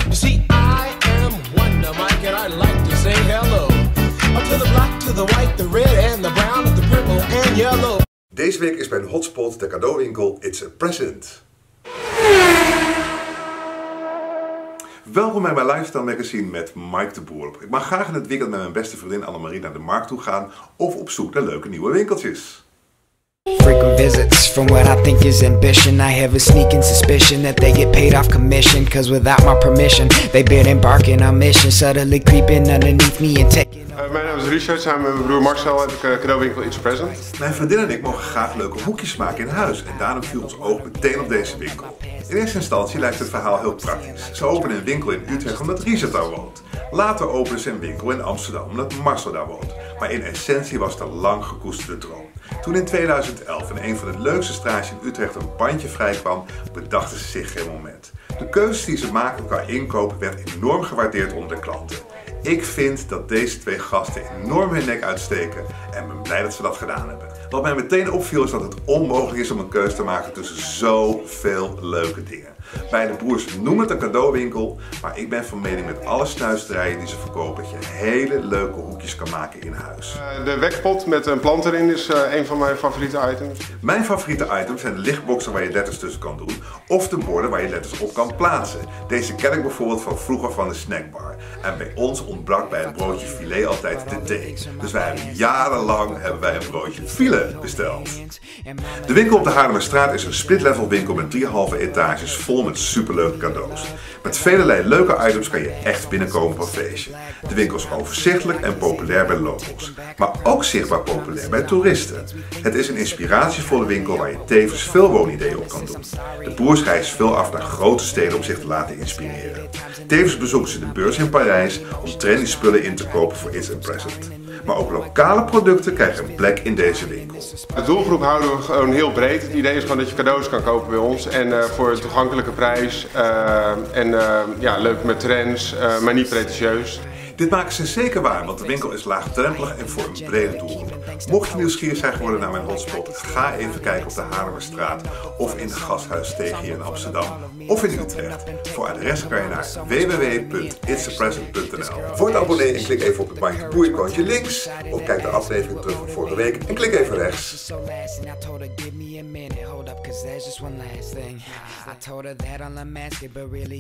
You see, I am Wonder Mike and I like to say hello to the black, to the white, the red and the brown, and the purple and yellow. Deze week is mijn hotspot de cadeauwinkel It's a Present. Welkom bij mijn Lifestyle Magazine met Mike de Boer. Ik mag graag in het weekend met mijn beste vriendin Annemarie naar de markt toe gaan of op zoek naar leuke nieuwe winkeltjes. Frequent visits from what I think is ambition. I have a sneaking suspicion that they get paid off commission, cause without my permission they been embarking on mission, subtly creeping underneath me and taking. Mijn naam is Richard, samen met mijn broer Marcel heb ik cadeauwinkel It's a Present. Mijn vriendin en ik mogen graag leuke hoekjes maken in huis en daarom viel ons oog meteen op deze winkel. In eerste instantie lijkt het verhaal heel praktisch. Ze openen een winkel in Utrecht omdat Richard daar woont. Later openen ze een winkel in Amsterdam omdat Marcel daar woont. Maar in essentie was het een lang gekoesterde droom. Toen in 2011 in een van de leukste straatjes in Utrecht een pandje vrijkwam, bedachten ze zich geen moment. De keuzes die ze maakten qua inkoop werd enorm gewaardeerd onder de klanten. Ik vind dat deze twee gasten enorm hun nek uitsteken en ben blij dat ze dat gedaan hebben. Wat mij meteen opviel is dat het onmogelijk is om een keuze te maken tussen zoveel leuke dingen. Beide broers noemen het een cadeauwinkel, maar ik ben van mening met alle snuisterijen die ze verkopen dat je hele leuke hoekjes kan maken in huis. De wekpot met een plant erin is een van mijn favoriete items. Mijn favoriete items zijn de lichtboxen waar je letters tussen kan doen of de borden waar je letters op kan plaatsen. Deze ken ik bijvoorbeeld van vroeger van de snackbar. En bij ons ontbrak bij het broodje filet altijd de thee. Dus jarenlang hebben wij een broodje filet besteld. De winkel op de Haarlemmerstraat is een split-level winkel met 3,5 etages vol met superleuke cadeaus. Met velelei leuke items kan je echt binnenkomen op een feestje. De winkel is overzichtelijk en populair bij locals, maar ook zichtbaar populair bij toeristen. Het is een inspiratievolle winkel waar je tevens veel woonideeën op kan doen. De broers reizen veel af naar grote steden om zich te laten inspireren. Tevens bezoeken ze de beurs in Parijs om trendy spullen in te kopen voor It's a Present. Maar ook lokale producten krijgen een plek in deze winkel. De doelgroep houden we gewoon heel breed. Het idee is gewoon dat je cadeaus kan kopen bij ons en voor een toegankelijke prijs ja, leuk met trends, maar niet pretentieus. Dit maken ze zeker waar, want de winkel is laagdrempelig en voor een brede doelgroep. Mocht je nieuwsgierig zijn geworden naar mijn hotspot, ga even kijken op de Haarlemmerstraat of in de Gasthuissteeg hier in Amsterdam of in Utrecht. Voor adres kan je naar www.itsapresent.nl. Word abonnee en klik even op het Mike de Boer icoontje links of kijk de aflevering terug van vorige week en klik even rechts.